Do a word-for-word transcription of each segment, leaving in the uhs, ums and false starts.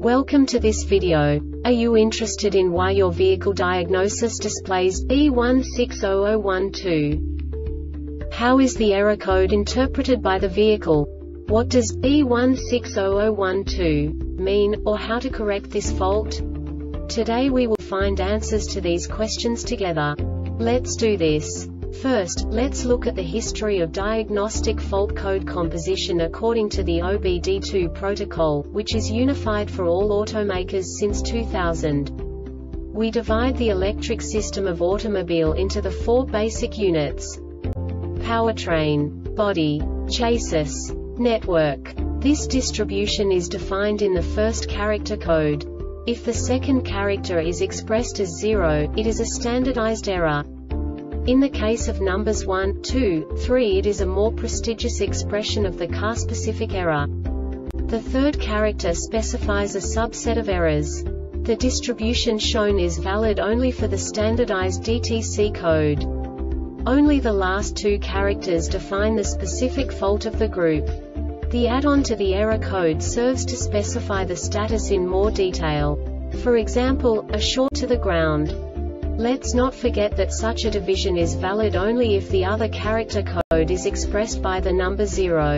Welcome to this video. Are you interested in why your vehicle diagnosis displays B one six zero zero one two? How is the error code interpreted by the vehicle? What does B one six zero zero one two mean, or how to correct this fault? Today we will find answers to these questions together. Let's do this. First, let's look at the history of diagnostic fault code composition according to the O B D two protocol, which is unified for all automakers since two thousand. We divide the electric system of automobile into the four basic units: powertrain, body, chassis, network. This distribution is defined in the first character code. If the second character is expressed as zero, it is a standardized error. In the case of numbers one, two, three, it is a more prestigious expression of the car-specific error. The third character specifies a subset of errors. The distribution shown is valid only for the standardized D T C code. Only the last two characters define the specific fault of the group. The add-on to the error code serves to specify the status in more detail. For example, a short to the ground. Let's not forget that such a division is valid only if the other character code is expressed by the number zero.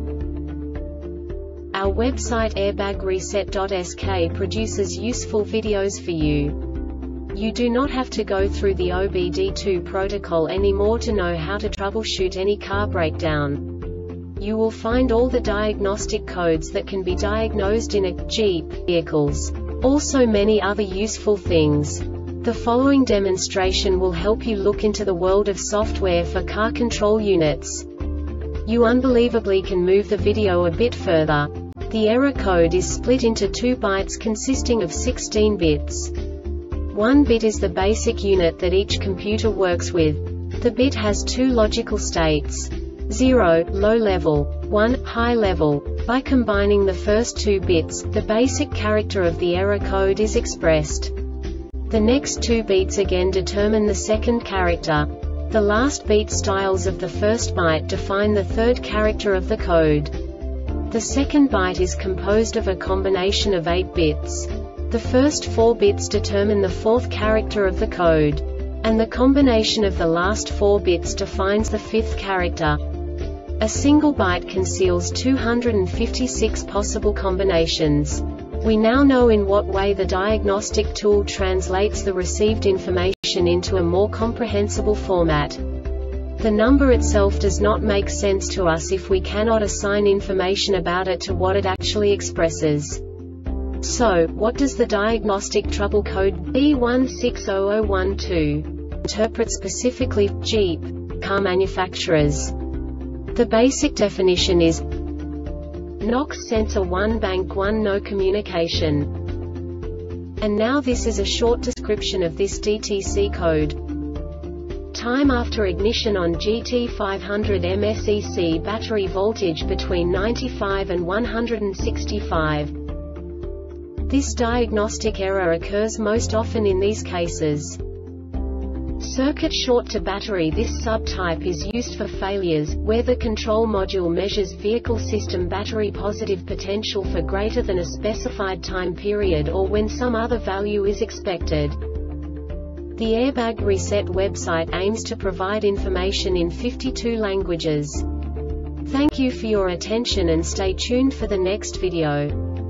Our website airbag reset dot S K produces useful videos for you. You do not have to go through the O B D two protocol anymore to know how to troubleshoot any car breakdown. You will find all the diagnostic codes that can be diagnosed in a Jeep vehicles. Also many other useful things. The following demonstration will help you look into the world of software for car control units. You unbelievably can move the video a bit further. The error code is split into two bytes consisting of sixteen bits. One bit is the basic unit that each computer works with. The bit has two logical states: zero, low level, one, high level. By combining the first two bits, the basic character of the error code is expressed. The next two beats again determine the second character. The last beat styles of the first byte define the third character of the code. The second byte is composed of a combination of eight bits. The first four bits determine the fourth character of the code. And the combination of the last four bits defines the fifth character. A single byte conceals two hundred fifty-six possible combinations. We now know in what way the diagnostic tool translates the received information into a more comprehensible format. The number itself does not make sense to us if we cannot assign information about it to what it actually expresses. So, what does the diagnostic trouble code B one six zero zero one two interpret specifically for Jeep car manufacturers? The basic definition is NOx sensor one bank one no communication. And now this is a short description of this D T C code. Time after ignition on G T five hundred M S E C battery voltage between ninety-five and one hundred sixty-five. This diagnostic error occurs most often in these cases: circuit short to battery. This subtype is used for failures where the control module measures vehicle system battery positive potential for greater than a specified time period or when some other value is expected. The Airbag Reset website aims to provide information in fifty-two languages. Thank you for your attention and stay tuned for the next video.